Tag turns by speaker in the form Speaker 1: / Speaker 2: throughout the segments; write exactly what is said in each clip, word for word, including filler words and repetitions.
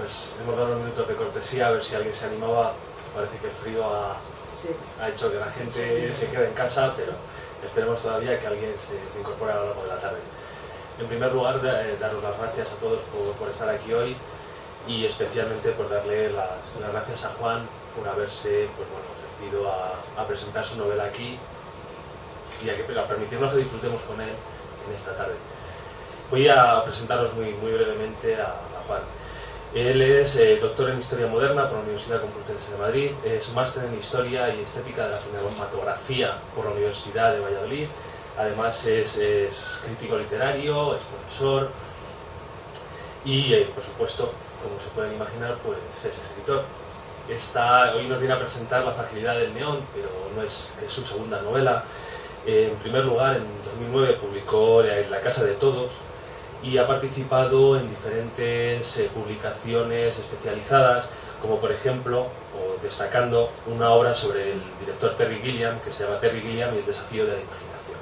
Speaker 1: pues hemos dado unos minutos de cortesía a ver si alguien se animaba. Parece que el frío ha, sí. ha hecho que la gente se quede en casa, pero esperemos todavía que alguien se, se incorpore a lo largo de la tarde. En primer lugar, eh, daros las gracias a todos por, por estar aquí hoy y especialmente por darle las, las gracias a Juan por haberse pues, bueno, ofrecido a, a presentar su novela aquí y a, que, a permitirnos que disfrutemos con él en esta tarde. Voy a presentaros muy, muy brevemente a, a Juan. Él es eh, doctor en Historia Moderna por la Universidad Complutense de Madrid, es máster en Historia y Estética de la Cinematografía por la Universidad de Valladolid, además es, es crítico literario, es profesor y, eh, por supuesto, como se pueden imaginar, pues es escritor. Está, hoy nos viene a presentar La fragilidad del neón, pero no es, es su segunda novela. Eh, en primer lugar, en dos mil nueve publicó La casa de todos, y ha participado en diferentes eh, publicaciones especializadas, como por ejemplo, o destacando una obra sobre el director Terry Gilliam, que se llama Terry Gilliam y el desafío de la imaginación.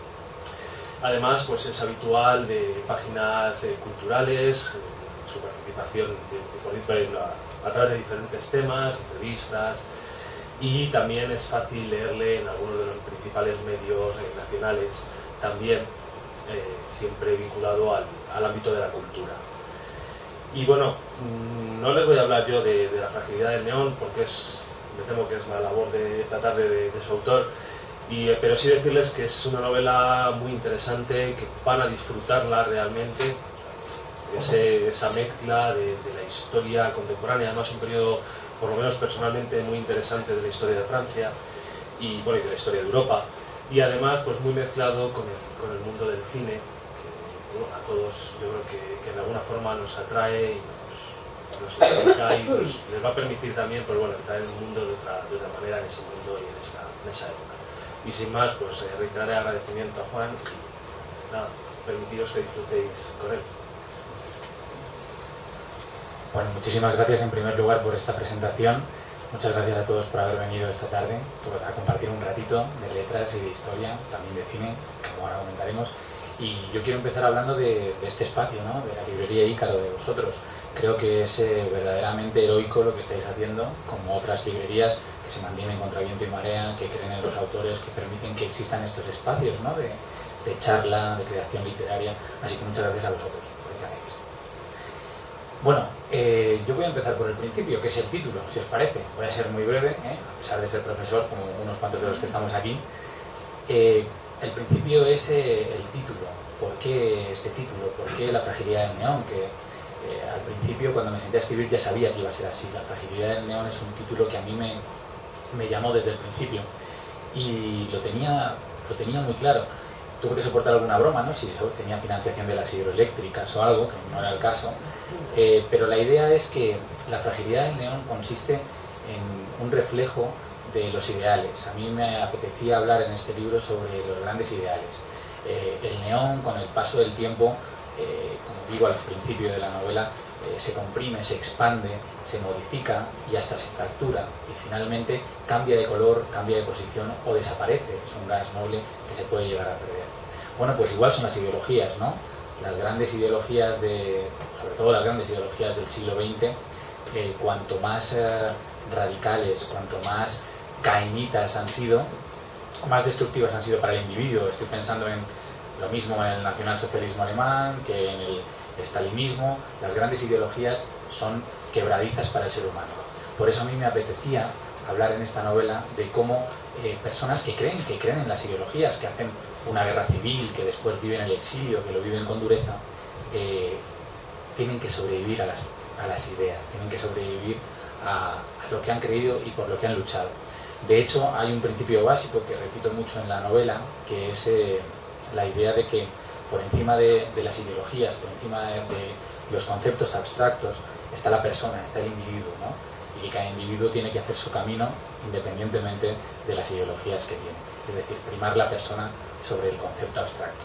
Speaker 1: Además, pues es habitual de páginas eh, culturales, eh, su participación de, de, de, a, a través de diferentes temas, entrevistas, y también es fácil leerle en algunos de los principales medios eh, nacionales, también Eh, siempre vinculado al, al ámbito de la cultura. Y bueno, no les voy a hablar yo de, de La fragilidad del neón, porque es, me temo que es la labor de esta tarde de, de su autor, y, eh, pero sí decirles que es una novela muy interesante, que van a disfrutarla realmente, ese, esa mezcla de, de la historia contemporánea, además un periodo, por lo menos personalmente, muy interesante de la historia de Francia y, bueno, y de la historia de Europa. Y además pues muy mezclado con el, con el mundo del cine, que bueno, a todos yo creo que, que de alguna forma nos atrae y nos, nos implica y nos, les va a permitir también pues, bueno, entrar en el mundo de otra, de otra manera, en ese mundo y en esa, en esa época. Y sin más, pues eh, reiteraré agradecimiento a Juan y nada, permitiros que disfrutéis con él.
Speaker 2: Bueno, muchísimas gracias en primer lugar por esta presentación. Muchas gracias a todos por haber venido esta tarde, por a compartir un ratito de letras y de historia, también de cine, como ahora comentaremos. Y yo quiero empezar hablando de, de este espacio, ¿no? De la librería Ícaro, de vosotros. Creo que es eh, verdaderamente heroico lo que estáis haciendo, como otras librerías que se mantienen contra viento y marea, que creen en los autores, que permiten que existan estos espacios, ¿no? de, de charla, de creación literaria. Así que muchas gracias a vosotros por lo que hagáis. Bueno, eh, yo voy a empezar por el principio, que es el título, si os parece. Voy a ser muy breve, ¿eh? A pesar de ser profesor, como unos cuantos de los que estamos aquí. Eh, el principio es eh, el título. ¿Por qué este título? ¿Por qué La fragilidad del neón? Que eh, al principio, cuando me senté a escribir, ya sabía que iba a ser así. La fragilidad del neón es un título que a mí me, me llamó desde el principio. Y lo tenía, lo tenía muy claro. Tuve que soportar alguna broma, ¿no? Si tenía financiación de las hidroeléctricas o algo, que no era el caso. Eh, pero la idea es que la fragilidad del neón consiste en un reflejo de los ideales. A mí me apetecía hablar en este libro sobre los grandes ideales. Eh, el neón, con el paso del tiempo, eh, como digo al principio de la novela, eh, se comprime, se expande, se modifica y hasta se fractura. Y finalmente cambia de color, cambia de posición o desaparece. Es un gas noble que se puede llegar a perder. Bueno, pues igual son las ideologías, ¿no? Las grandes ideologías, de, sobre todo las grandes ideologías del siglo veinte, eh, cuanto más eh, radicales, cuanto más cañitas han sido, más destructivas han sido para el individuo. Estoy pensando en lo mismo en el nacionalsocialismo alemán que en el estalinismo. Las grandes ideologías son quebradizas para el ser humano. Por eso a mí me apetecía hablar en esta novela de cómo eh, personas que creen, que creen en las ideologías, que hacen una guerra civil, que después viven el exilio, que lo viven con dureza, eh, tienen que sobrevivir a las, a las ideas, tienen que sobrevivir a, a lo que han creído y por lo que han luchado. De hecho, hay un principio básico que repito mucho en la novela, que es eh, la idea de que por encima de, de las ideologías, por encima de, de los conceptos abstractos, está la persona, está el individuo, ¿no? Y que cada individuo tiene que hacer su camino independientemente de las ideologías que tiene. Es decir, primar la persona sobre el concepto abstracto.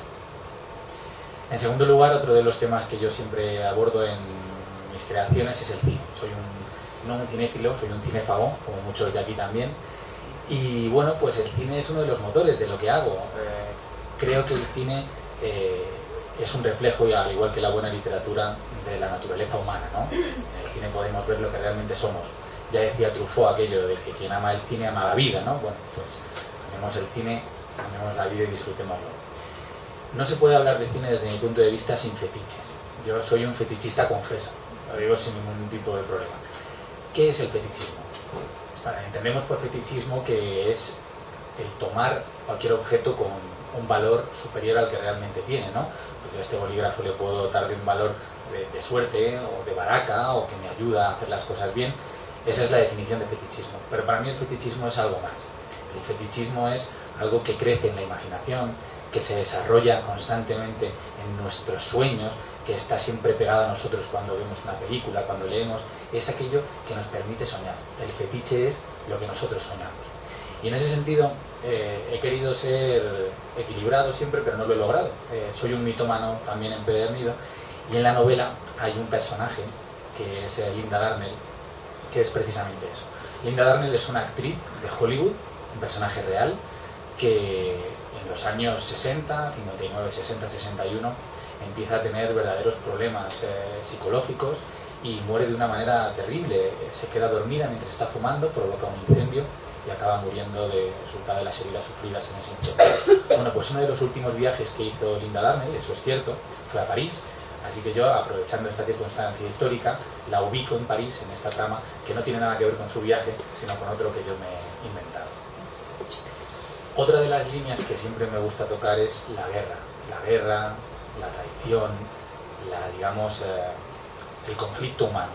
Speaker 2: En segundo lugar, otro de los temas que yo siempre abordo en mis creaciones es el cine. Soy un, no un cinéfilo, soy un cinéfago, como muchos de aquí también. Y bueno, pues el cine es uno de los motores de lo que hago. Eh, creo que el cine eh, es un reflejo, y al igual que la buena literatura, de la naturaleza humana, ¿no? En el cine podemos ver lo que realmente somos. Ya decía Truffaut aquello de que quien ama el cine ama la vida, ¿no? Bueno, pues amemos el cine, amemos la vida y disfrutémoslo. No se puede hablar de cine desde mi punto de vista sin fetiches. Yo soy un fetichista confeso, lo digo sin ningún tipo de problema. ¿Qué es el fetichismo? Bueno, entendemos por fetichismo que es el tomar cualquier objeto con un valor superior al que realmente tiene, ¿no? Pues yo a este bolígrafo le puedo dotar de un valor de, de suerte o de baraca o que me ayuda a hacer las cosas bien. Esa es la definición de fetichismo. Pero para mí el fetichismo es algo más. El fetichismo es algo que crece en la imaginación, que se desarrolla constantemente en nuestros sueños, que está siempre pegado a nosotros cuando vemos una película, cuando leemos. Es aquello que nos permite soñar. El fetiche es lo que nosotros soñamos. Y en ese sentido eh, he querido ser equilibrado siempre, pero no lo he logrado. Eh, soy un mitómano también empedernido, y en la novela hay un personaje que es eh, Linda Darnell, que es precisamente eso. Linda Darnell es una actriz de Hollywood, un personaje real, que en los años sesenta, cincuenta y nueve, sesenta, sesenta y uno empieza a tener verdaderos problemas eh, psicológicos y muere de una manera terrible. Se queda dormida mientras está fumando, provoca un incendio y acaba muriendo de resultado de las heridas sufridas en ese incendio. Bueno, pues uno de los últimos viajes que hizo Linda Darnell, eso es cierto, fue a París. Así que yo, aprovechando esta circunstancia histórica, la ubico en París, en esta trama, que no tiene nada que ver con su viaje, sino con otro que yo me he inventado. Otra de las líneas que siempre me gusta tocar es la guerra. La guerra, la traición, la, digamos, eh, el conflicto humano.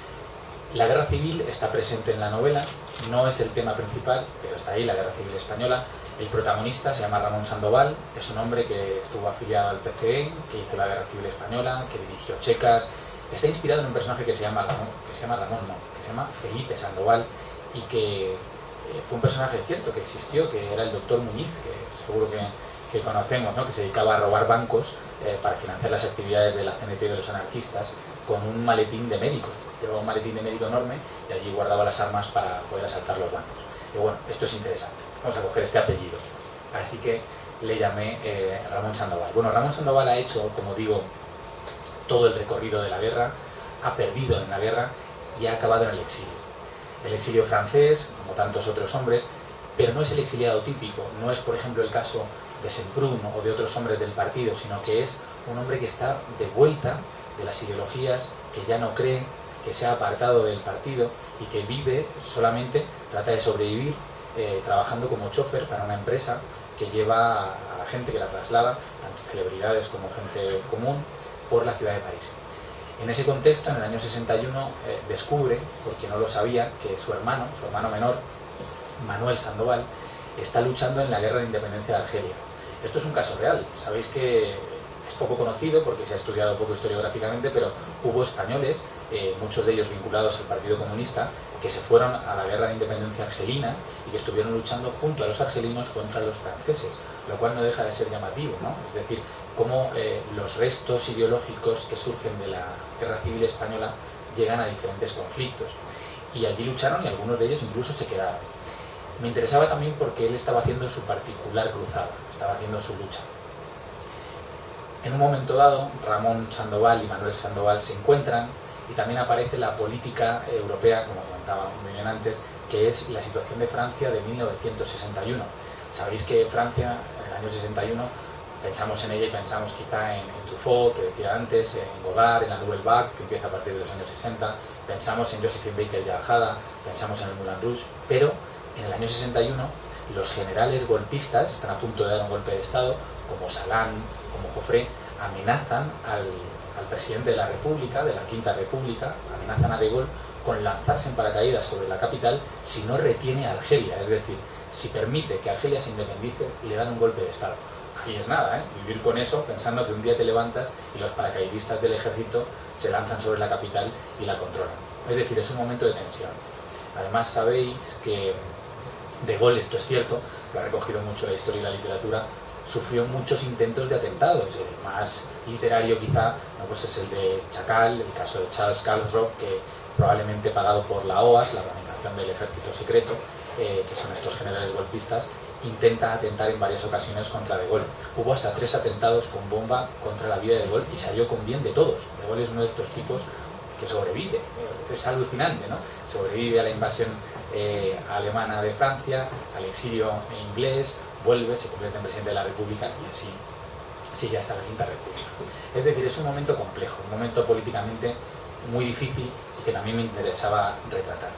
Speaker 2: La guerra civil está presente en la novela, no es el tema principal, pero está ahí, la guerra civil española. El protagonista se llama Ramón Sandoval, es un hombre que estuvo afiliado al P C E, que hizo la guerra civil española, que dirigió Checas. Está inspirado en un personaje que se llama Ramón, que se llama Ramón, no, que se llama Felipe Sandoval, y que eh, fue un personaje cierto que existió, que era el doctor Muñiz, que seguro que, que conocemos, ¿no? Que se dedicaba a robar bancos eh, para financiar las actividades de la C N T y de los anarquistas, con un maletín de médico. Llevaba un maletín de médico enorme y allí guardaba las armas para poder asaltar los bancos. Y bueno, esto es interesante, vamos a coger este apellido. Así que le llamé eh, Ramón Sandoval. Bueno, Ramón Sandoval ha hecho, como digo, todo el recorrido de la guerra, ha perdido en la guerra y ha acabado en el exilio. El exilio francés, como tantos otros hombres, pero no es el exiliado típico, no es, por ejemplo, el caso de Semprún o de otros hombres del partido, sino que es un hombre que está de vuelta de las ideologías, que ya no cree, que se ha apartado del partido y que vive solamente, trata de sobrevivir eh, trabajando como chofer para una empresa que lleva a la gente, que la traslada, tanto celebridades como gente común, por la ciudad de París. En ese contexto, en el año sesenta y uno, eh, descubre, porque no lo sabía, que su hermano, su hermano menor, Manuel Sandoval, está luchando en la guerra de independencia de Argelia. Esto es un caso real. Sabéis que es poco conocido porque se ha estudiado poco historiográficamente, pero hubo españoles, eh, muchos de ellos vinculados al Partido Comunista, que se fueron a la guerra de independencia argelina y que estuvieron luchando junto a los argelinos contra los franceses, lo cual no deja de ser llamativo, ¿no? Es decir, cómo eh, los restos ideológicos que surgen de la guerra civil española llegan a diferentes conflictos. Y allí lucharon y algunos de ellos incluso se quedaron. Me interesaba también porque él estaba haciendo su particular cruzada, estaba haciendo su lucha. En un momento dado, Ramón Sandoval y Manuel Sandoval se encuentran y también aparece la política europea, como comentaba muy bien antes, que es la situación de Francia de mil novecientos sesenta y uno. Sabéis que Francia, en el año sesenta y uno, pensamos en ella y pensamos quizá en, en Truffaut, que decía antes, en Godard, en la Nouvelle Vague, que empieza a partir de los años sesenta, pensamos en Josephine Baker y Ajada, pensamos en el Moulin Rouge, pero en el año sesenta y uno los generales golpistas están a punto de dar un golpe de Estado, como Salan, como Joffre, amenazan al, al presidente de la República, de la Quinta República, amenazan a De Gaulle con lanzarse en paracaídas sobre la capital si no retiene a Argelia, es decir, si permite que Argelia se independice, le dan un golpe de Estado. Ahí es nada, ¿eh? Vivir con eso pensando que un día te levantas y los paracaidistas del ejército se lanzan sobre la capital y la controlan. Es decir, es un momento de tensión. Además sabéis que De Gaulle, esto es cierto, lo ha recogido mucho la historia y la literatura, sufrió muchos intentos de atentados. El más literario quizá no, pues es el de Chacal, el caso de Charles Carlsrock, que probablemente pagado por la O A S, la Organización del Ejército Secreto, eh, que son estos generales golpistas, intenta atentar en varias ocasiones contra De Gaulle. Hubo hasta tres atentados con bomba contra la vida de De Gaulle y salió con bien de todos. De Gaulle es uno de estos tipos que sobrevive, es alucinante, ¿no? Sobrevive a la invasión eh, alemana de Francia, al exilio inglés, vuelve, se convierte en presidente de la República y así sigue hasta la Quinta República. Es decir, es un momento complejo, un momento políticamente muy difícil y que también me interesaba retratar.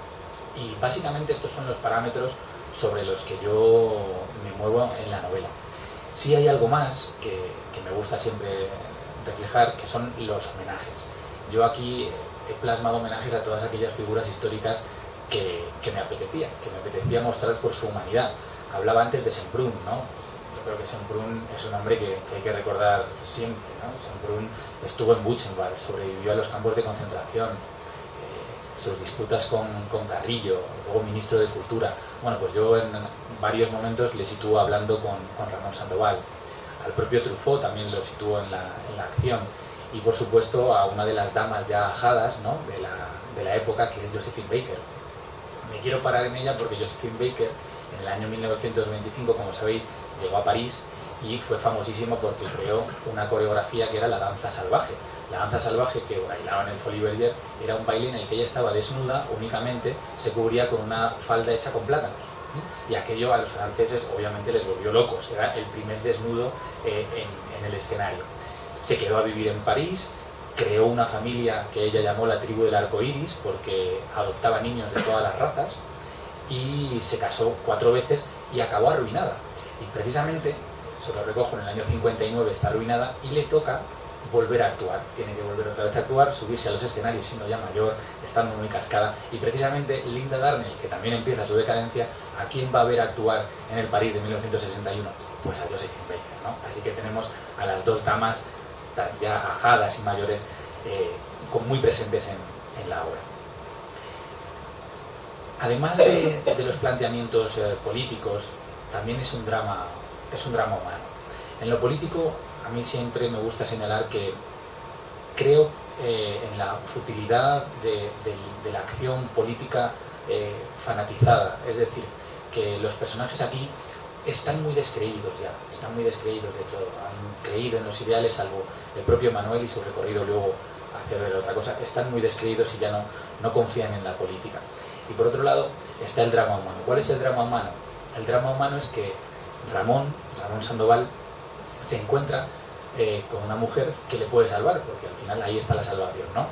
Speaker 2: Y básicamente estos son los parámetros sobre los que yo me muevo en la novela. Sí hay algo más que, que me gusta siempre reflejar, que son los homenajes. Yo aquí he plasmado homenajes a todas aquellas figuras históricas que, que me apetecía, que me apetecía mostrar por su humanidad. Hablaba antes de Semprún, ¿no? Yo creo que Semprún es un hombre que, que hay que recordar siempre, ¿no? Semprún estuvo en Buchenwald, sobrevivió a los campos de concentración, eh, sus disputas con, con Carrillo, luego ministro de Cultura. Bueno, pues yo en varios momentos le sitúo hablando con, con Ramón Sandoval. Al propio Truffaut también lo sitúo en la, en la acción. Y por supuesto a una de las damas ya ajadas, ¿no? de, la, de la época, que es Josephine Baker. Me quiero parar en ella porque Josephine Baker en el año mil novecientos veinticinco, como sabéis, llegó a París y fue famosísimo porque creó una coreografía que era la danza salvaje. La danza salvaje que bailaba en el Folies Bergère era un baile en el que ella estaba desnuda, únicamente se cubría con una falda hecha con plátanos. Y aquello a los franceses obviamente les volvió locos, era el primer desnudo eh, en, en el escenario. Se quedó a vivir en París, creó una familia que ella llamó la tribu del arco iris porque adoptaba niños de todas las razas y se casó cuatro veces y acabó arruinada. Y precisamente, se lo recojo, en el año cincuenta y nueve está arruinada y le toca volver a actuar. Tiene que volver otra vez a actuar, subirse a los escenarios siendo ya mayor, estando muy cascada. Y precisamente Linda Darnell, que también empieza su decadencia, ¿a quién va a ver actuar en el París de mil novecientos sesenta y uno? Pues a Josephine Baker, ¿no? Así que tenemos a las dos damas ya ajadas y mayores eh, con muy presentes en, en la obra. Además de, de los planteamientos eh, políticos, también es un drama, es un drama humano. En lo político, a mí siempre me gusta señalar que creo eh, en la futilidad de, de, de la acción política eh, fanatizada, es decir, que los personajes aquí están muy descreídos ya, están muy descreídos de todo, han creído en los ideales, salvo el propio Manuel y su recorrido luego hacia ver otra cosa, están muy descreídos y ya no, no confían en la política. Y por otro lado está el drama humano. ¿Cuál es el drama humano? El drama humano es que Ramón, Ramón Sandoval, se encuentra eh, con una mujer que le puede salvar, porque al final ahí está la salvación, ¿no?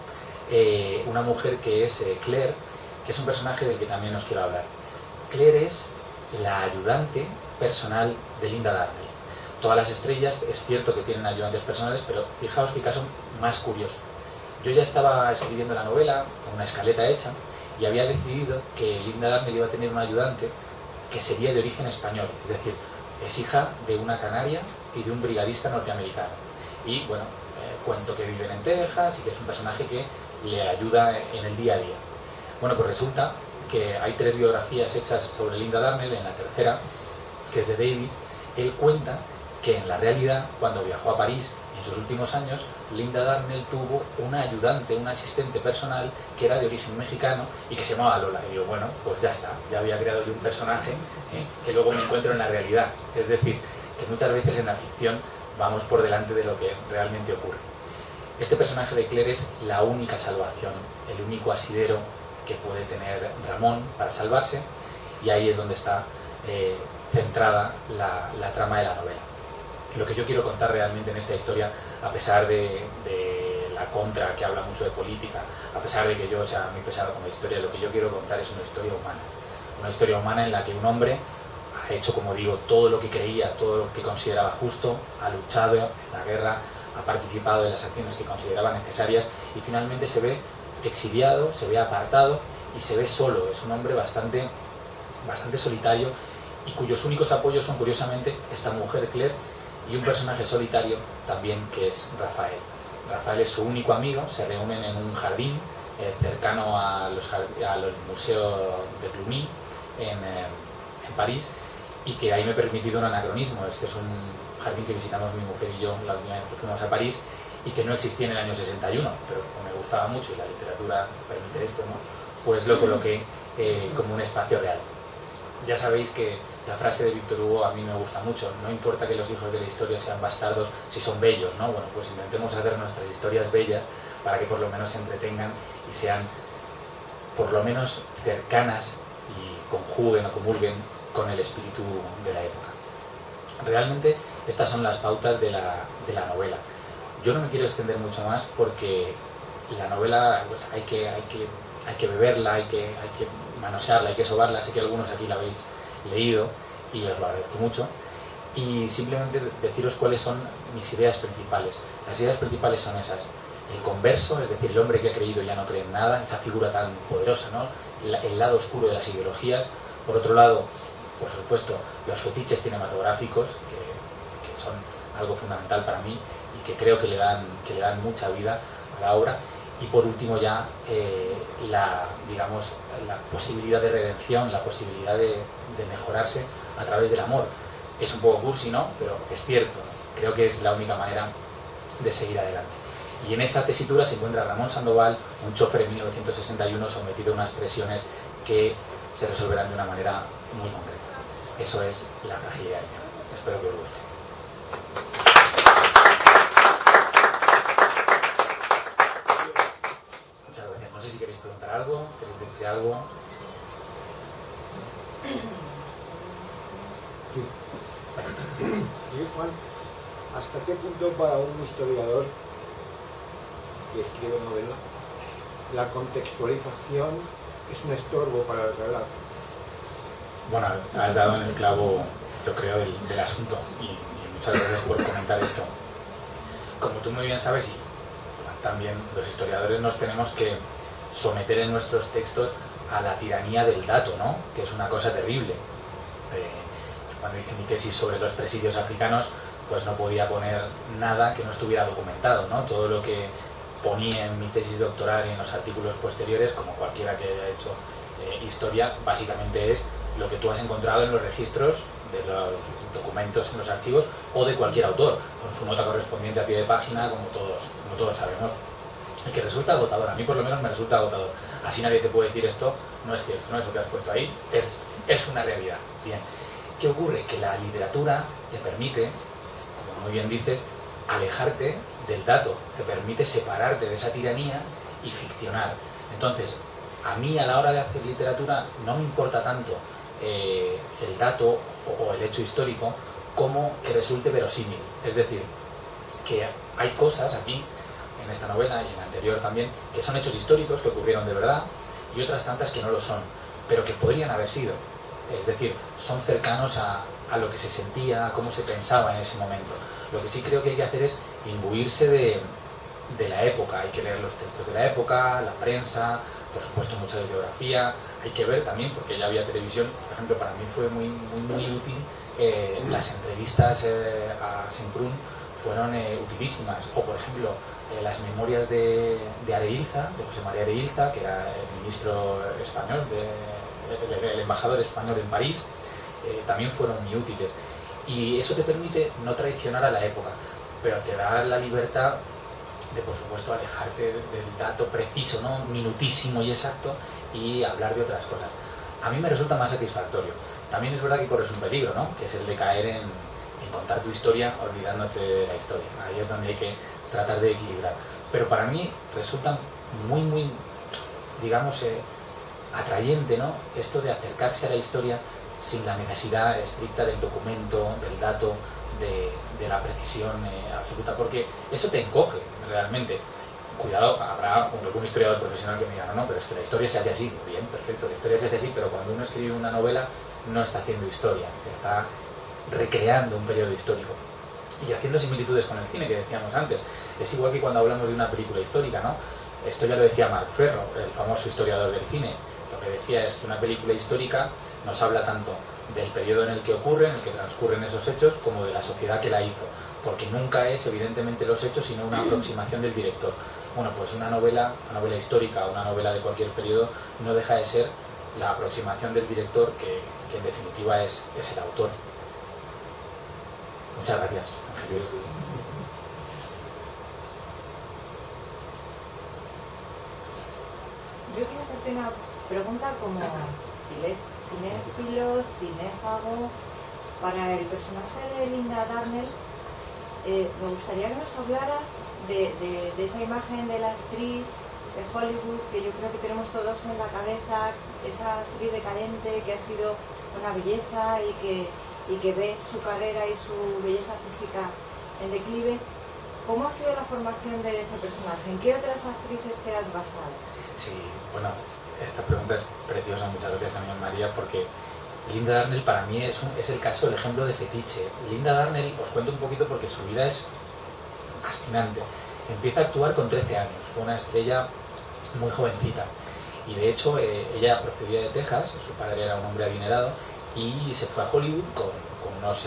Speaker 2: Eh, una mujer que es eh, Claire, que es un personaje del que también os quiero hablar. Claire es la ayudante personal de Linda Darnell. Todas las estrellas, es cierto que tienen ayudantes personales, pero fijaos qué caso más curioso. Yo ya estaba escribiendo la novela, una escaleta hecha, y había decidido que Linda Darnell iba a tener un ayudante que sería de origen español, es decir, es hija de una canaria y de un brigadista norteamericano. Y bueno, eh, cuento que viven en Texas y que es un personaje que le ayuda en el día a día. Bueno, pues resulta que hay tres biografías hechas sobre Linda Darnell. En la tercera, que es de Davis, él cuenta que en la realidad, cuando viajó a París en sus últimos años, Linda Darnell tuvo una ayudante, una asistente personal que era de origen mexicano y que se llamaba Lola. Y digo, bueno, pues ya está, ya había creado yo un personaje ¿eh? que luego me encuentro en la realidad. Es decir, que muchas veces en la ficción vamos por delante de lo que realmente ocurre. Este personaje de Claire es la única salvación, el único asidero que puede tener Ramón para salvarse, y ahí es donde está eh, centrada la, la trama de la novela. Lo que yo quiero contar realmente en esta historia, a pesar de, de la contra que habla mucho de política, a pesar de que yo sea muy pesado con la historia, lo que yo quiero contar es una historia humana. Una historia humana en la que un hombre ha hecho, como digo, todo lo que creía, todo lo que consideraba justo, ha luchado en la guerra, ha participado en las acciones que consideraba necesarias y finalmente se ve exiliado, se ve apartado y se ve solo. Es un hombre bastante, bastante solitario y cuyos únicos apoyos son, curiosamente, esta mujer Claire y un personaje solitario también que es Rafael. Rafael es su único amigo, se reúnen en un jardín eh, cercano a los, al Museo de Cluny en, eh, en París, y que ahí me he permitido un anacronismo. Este es un jardín que visitamos mi mujer y yo la última vez que fuimos a París y que no existía en el año sesenta y uno, pero como me gustaba mucho y la literatura permite esto, ¿no? Pues lo coloqué eh, como un espacio real. Ya sabéis que La frase de Víctor Hugo a mí me gusta mucho: no importa que los hijos de la historia sean bastardos si son bellos, ¿no? Bueno, pues intentemos hacer nuestras historias bellas para que por lo menos se entretengan y sean por lo menos cercanas y conjuguen o comulguen con el espíritu de la época. Realmente estas son las pautas de la, de la novela. Yo no me quiero extender mucho más porque la novela pues, hay, que, hay, que, hay que beberla, hay que, hay que manosearla, hay que sobarla. Sé que algunos aquí la habéis leído y os lo agradezco mucho. Y simplemente deciros cuáles son mis ideas principales. Las ideas principales son esas: el converso, es decir, el hombre que ha creído y ya no cree en nada, esa figura tan poderosa, ¿no? El lado oscuro de las ideologías. Por otro lado, por supuesto, los fetiches cinematográficos, que, que son algo fundamental para mí y que creo que le dan, que le dan mucha vida a la obra. Y por último ya, eh, la, digamos, la posibilidad de redención, la posibilidad de, de mejorarse a través del amor. Es un poco cursi, ¿no? Pero es cierto, ¿no? Creo que es la única manera de seguir adelante. Y en esa tesitura se encuentra Ramón Sandoval, un chofer en mil novecientos sesenta y uno sometido a unas presiones que se resolverán de una manera muy concreta. Eso es La fragilidad del miedo. Espero que os guste. Muchas gracias. No sé si queréis preguntar algo, queréis decir algo.
Speaker 3: Sí, Juan, ¿hasta qué punto para un historiador que escribe novela la contextualización es un estorbo para el relato?
Speaker 2: Bueno, has dado en el clavo, yo creo, del, del asunto y, y muchas gracias por comentar esto. Como tú muy bien sabes, y también los historiadores nos tenemos que someter en nuestros textos a la tiranía del dato, ¿no? Que es una cosa terrible. Eh, cuando hice mi tesis sobre los presidios africanos, pues no podía poner nada que no estuviera documentado, ¿no? Todo lo que ponía en mi tesis doctoral y en los artículos posteriores, como cualquiera que haya hecho eh, historia, básicamente es lo que tú has encontrado en los registros de los documentos en los archivos o de cualquier autor, con su nota correspondiente a pie de página, como todos, como todos sabemos. Y que resulta agotador, a mí por lo menos me resulta agotador. Así nadie te puede decir esto no es cierto, no es lo que has puesto ahí, es, es una realidad. Bien, ¿qué ocurre? Que la literatura te permite, como muy bien dices, alejarte del dato, te permite separarte de esa tiranía y ficcionar. Entonces, a mí a la hora de hacer literatura no me importa tanto eh, el dato o, o el hecho histórico como que resulte verosímil. Es decir, que hay cosas aquí, en esta novela y en la anterior también, que son hechos históricos que ocurrieron de verdad y otras tantas que no lo son, pero que podrían haber sido. Es decir, son cercanos a, a lo que se sentía, a cómo se pensaba en ese momento. Lo que sí creo que hay que hacer es imbuirse de, de la época. Hay que leer los textos de la época, la prensa, por supuesto mucha bibliografía. Hay que ver también, porque ya había televisión, por ejemplo, para mí fue muy, muy, muy útil eh, las entrevistas eh, a Semprún fueron eh, utilísimas. O, por ejemplo, eh, las memorias de, de Areilza, de José María Areilza, que era el ministro español, de, el, el embajador español en París, eh, también fueron muy útiles. Y eso te permite no traicionar a la época, pero te da la libertad de, por supuesto, alejarte del dato preciso, ¿no? Minutísimo y exacto, y hablar de otras cosas. A mí me resulta más satisfactorio. También es verdad que corres un peligro, ¿no? Que es el de caer en, en contar tu historia olvidándote de la historia. Ahí es donde hay que tratar de equilibrar. Pero para mí resulta muy, muy, digamos, eh, atrayente, ¿no? Esto de acercarse a la historia sin la necesidad estricta del documento, del dato, de, de la precisión eh, absoluta, porque eso te encoge realmente. Cuidado, habrá algún historiador profesional que me diga, no, no, pero es que la historia se hace así. Bien, perfecto, la historia se hace así, pero cuando uno escribe una novela no está haciendo historia, está recreando un periodo histórico y haciendo similitudes con el cine que decíamos antes. Es igual que cuando hablamos de una película histórica, ¿no? Esto ya lo decía Marc Ferro, el famoso historiador del cine. Lo que decía es que una película histórica nos habla tanto del periodo en el que ocurre, en el que transcurren esos hechos, como de la sociedad que la hizo, porque nunca es evidentemente los hechos, sino una aproximación del director. Bueno, pues una novela, una novela histórica, una novela de cualquier periodo, no deja de ser la aproximación del director, que, que en definitiva es, es el autor. Muchas gracias.
Speaker 4: Yo quería hacerte una pregunta como si lees cinéfilo, cinéfago. Para el personaje de Linda Darnell, eh, me gustaría que nos hablaras de, de, de esa imagen de la actriz de Hollywood que yo creo que tenemos todos en la cabeza, esa actriz decadente que ha sido una belleza y que, y que ve su carrera y su belleza física en declive. ¿Cómo ha sido la formación de ese personaje? ¿En qué otras actrices te has basado?
Speaker 2: Sí, bueno, esta pregunta es preciosa, muchas gracias también, María, porque Linda Darnell para mí es, un, es el caso, el ejemplo de fetiche. Linda Darnell, os cuento un poquito porque su vida es fascinante. Empieza a actuar con trece años, fue una estrella muy jovencita. Y de hecho, eh, ella procedía de Texas, su padre era un hombre adinerado, y se fue a Hollywood con, con unos, eh,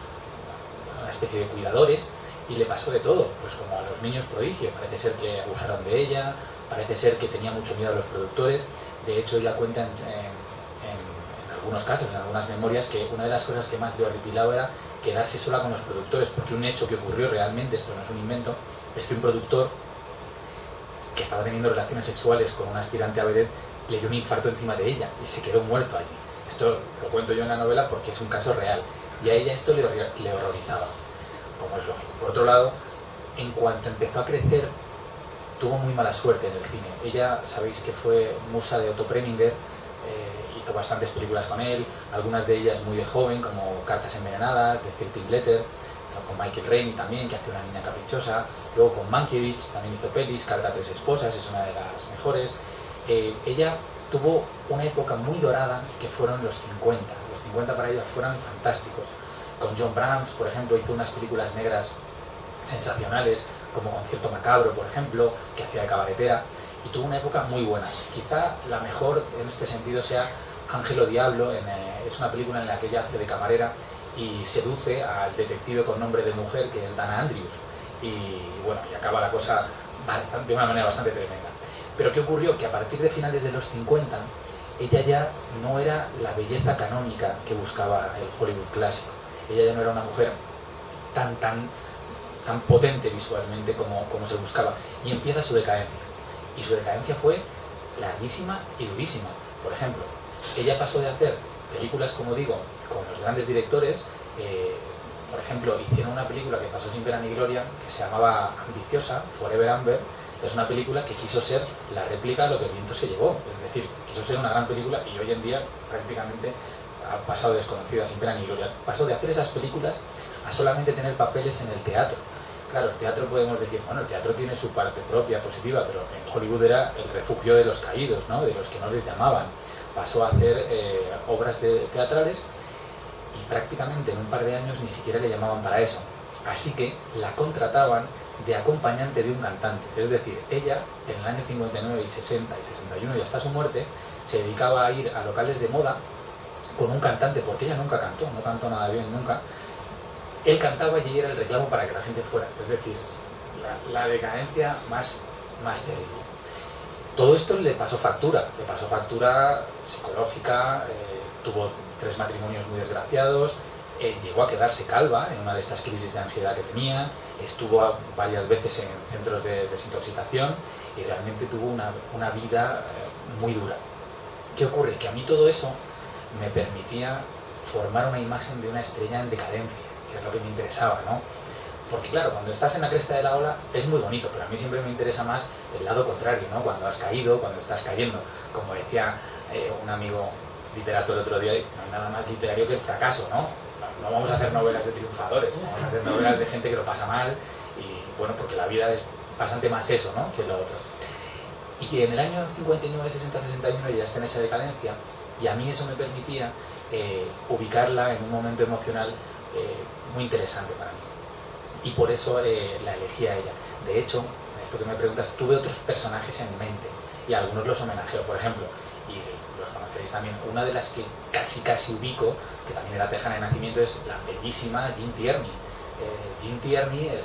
Speaker 2: una especie de cuidadores, y le pasó de todo, pues como a los niños prodigio. Parece ser que abusaron de ella, parece ser que tenía mucho miedo a los productores. De hecho, ella cuenta en, en en algunos casos, en algunas memorias, que una de las cosas que más le horripilaba era quedarse sola con los productores, porque un hecho que ocurrió realmente, esto no es un invento, es que un productor que estaba teniendo relaciones sexuales con una aspirante a vedette le dio un infarto encima de ella y se quedó muerto allí. Esto lo cuento yo en la novela porque es un caso real, y a ella esto le, le horrorizaba, como es lógico. Por otro lado, en cuanto empezó a crecer, tuvo muy mala suerte en el cine. Ella, sabéis que fue musa de Otto Preminger, eh, hizo bastantes películas con él, algunas de ellas muy de joven, como Cartas envenenadas, The thirteenth Letter, con Michael Rainey también, que hace una niña caprichosa. Luego con Mankiewicz también hizo pelis, Carta a tres esposas, es una de las mejores. Eh, ella tuvo una época muy dorada que fueron los cincuenta. Los cincuenta para ella fueron fantásticos. Con John Brahms, por ejemplo, hizo unas películas negras sensacionales, como Concierto Macabro, por ejemplo, que hacía de cabaretera, y tuvo una época muy buena. Quizá la mejor en este sentido sea Ángel o Diablo, en, eh, es una película en la que ella hace de camarera y seduce al detective con nombre de mujer, que es Dana Andrews, y bueno, y acaba la cosa bastante, de una manera bastante tremenda. Pero ¿qué ocurrió? Que a partir de finales de los cincuenta, ella ya no era la belleza canónica que buscaba el Hollywood clásico. Ella ya no era una mujer tan, tan, tan potente visualmente como, como se buscaba, y empieza su decadencia. Y su decadencia fue larguísima y durísima. Por ejemplo, ella pasó de hacer películas, como digo, con los grandes directores. Eh, por ejemplo, hicieron una película que pasó sin pena ni gloria, que se llamaba Ambiciosa, Forever Amber. Es una película que quiso ser la réplica de Lo que el viento se llevó. Es decir, quiso ser una gran película y hoy en día prácticamente ha pasado desconocida, sin pena ni gloria. Pasó de hacer esas películas a solamente tener papeles en el teatro. Claro, el teatro podemos decir, bueno, el teatro tiene su parte propia, positiva, pero en Hollywood era el refugio de los caídos, ¿no? De los que no les llamaban. Pasó a hacer eh, obras de, teatrales, y prácticamente en un par de años ni siquiera le llamaban para eso. Así que la contrataban de acompañante de un cantante. Es decir, ella en el año cincuenta y nueve y sesenta y sesenta y uno y hasta su muerte se dedicaba a ir a locales de moda con un cantante, porque ella nunca cantó, no cantó nada bien nunca. Él cantaba y ella era el reclamo para que la gente fuera. Es decir, la, la decadencia más, más terrible. Todo esto le pasó factura, le pasó factura psicológica, eh, tuvo tres matrimonios muy desgraciados, eh, llegó a quedarse calva en una de estas crisis de ansiedad que tenía, estuvo a, varias veces en centros de desintoxicación y realmente tuvo una, una vida eh, muy dura. ¿Qué ocurre? Que a mí todo eso me permitía formar una imagen de una estrella en decadencia, que es lo que me interesaba, ¿no? Porque claro, cuando estás en la cresta de la ola es muy bonito, pero a mí siempre me interesa más el lado contrario, ¿no? Cuando has caído, cuando estás cayendo. Como decía eh, un amigo literato el otro día, no hay nada más literario que el fracaso, ¿no? No vamos a hacer novelas de triunfadores, vamos a hacer novelas de gente que lo pasa mal, y bueno, porque la vida es bastante más eso, ¿no?, que lo otro. Y en el año cincuenta y nueve, sesenta, sesenta y uno ya está en esa decadencia, y a mí eso me permitía eh, ubicarla en un momento emocional eh, muy interesante para mí. Y por eso eh, la elegí a ella. De hecho, esto que me preguntas, tuve otros personajes en mente y algunos los homenajeo. Por ejemplo, y los conoceréis también, una de las que casi casi ubico, que también era tejana de nacimiento, es la bellísima Jean Tierney. Eh, Jean Tierney, eh,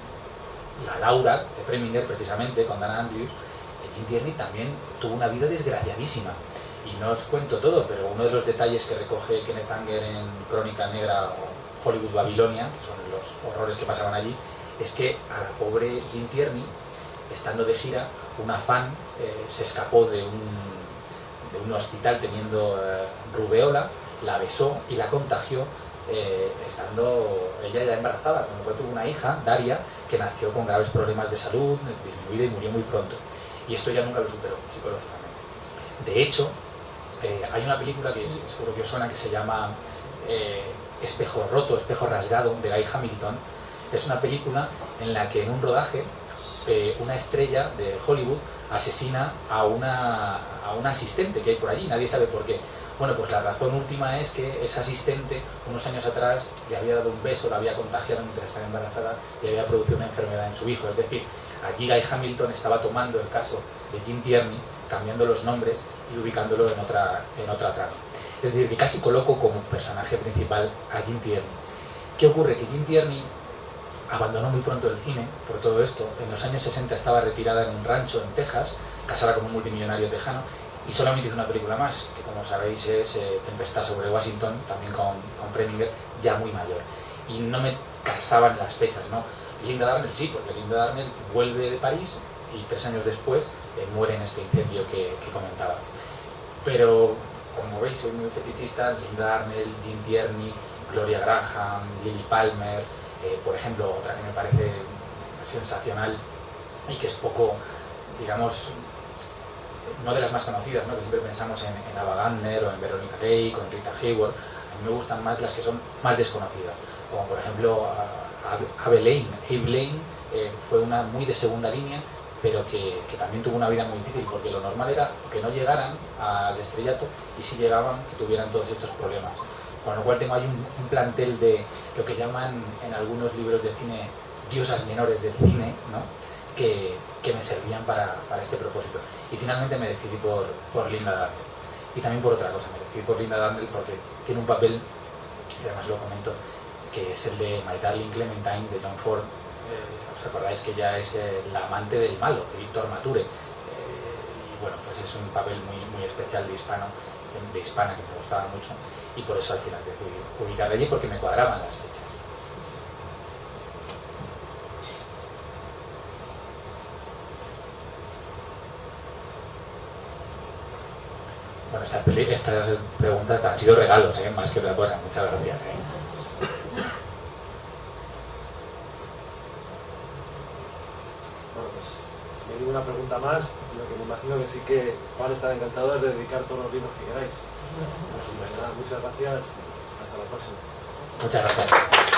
Speaker 2: la Laura de Preminger, precisamente, con Dana Andrews. eh, Jean Tierney también tuvo una vida desgraciadísima. Y no os cuento todo, pero uno de los detalles que recoge Kenneth Anger en Crónica Negra o Hollywood Babilonia, que son los horrores que pasaban allí, es que a la pobre Jean Tierney, estando de gira, una fan eh, se escapó de un, de un hospital teniendo eh, rubeola, la besó y la contagió eh, estando ella ya embarazada, con lo cual tuvo una hija, Daria, que nació con graves problemas de salud, disminuida y murió muy pronto. Y esto ya nunca lo superó psicológicamente. De hecho, eh, hay una película que es, seguro que os suena, que se llama eh, Espejo roto, espejo rasgado, de Guy Hamilton. Es una película en la que en un rodaje eh, una estrella de Hollywood asesina a una, a una asistente que hay por allí, nadie sabe por qué. Bueno, pues la razón última es que esa asistente unos años atrás le había dado un beso, la había contagiado mientras estaba embarazada y había producido una enfermedad en su hijo. Es decir, allí Guy Hamilton estaba tomando el caso de Jim Tierney, cambiando los nombres y ubicándolo en otra, en otra trama. Es decir, que casi coloco como personaje principal a Jim Tierney. ¿Qué ocurre? Que Jim Tierney abandonó muy pronto el cine por todo esto. En los años sesenta estaba retirada en un rancho en Texas, casada con un multimillonario tejano, y solamente hizo una película más, que como sabéis es eh, Tempestad sobre Washington, también con, con Preminger, ya muy mayor. Y no me casaban las fechas, ¿no? Linda Darnell sí, porque Linda Darnell vuelve de París y tres años después eh, muere en este incendio que, que comentaba. Pero, como veis, soy muy fetichista. Linda Darnell, Jim Tierney, Gloria Graham, Lily Palmer, eh, por ejemplo, otra que me parece sensacional y que es poco, digamos, no de las más conocidas, ¿no? Que siempre pensamos en, en Ava Gardner o en Veronica Lake o en Rita Hayworth. A mí me gustan más las que son más desconocidas, como por ejemplo Abe Lane. Abe Lane eh, fue una muy de segunda línea, pero que, que también tuvo una vida muy difícil, porque lo normal era que no llegaran al estrellato y si llegaban que tuvieran todos estos problemas. Con lo cual tengo ahí un, un plantel de lo que llaman en algunos libros de cine diosas menores del cine, ¿no? que, que me servían para, para este propósito. Y finalmente me decidí por, por Linda Darnell. Y también por otra cosa, me decidí por Linda Darnell porque tiene un papel, y además lo comento, que es el de My Darling Clementine de John Ford. Eh, ¿Os acordáis que ella es eh, la amante del malo, de Víctor Mature? Eh, y bueno, pues es un papel muy, muy especial de hispano, de hispana, que me gustaba mucho, y por eso al final decidí ubicarla allí, porque me cuadraban las fechas. Bueno, estas, estas preguntas han sido regalos, ¿eh? Más que otra cosa. Muchas gracias. ¿eh?
Speaker 5: Bueno, pues si no hay ninguna pregunta más, lo que me imagino que sí que Juan estará encantado de dedicar todos los libros que queráis. Así que nada, muchas gracias. Hasta la próxima.
Speaker 2: Muchas gracias.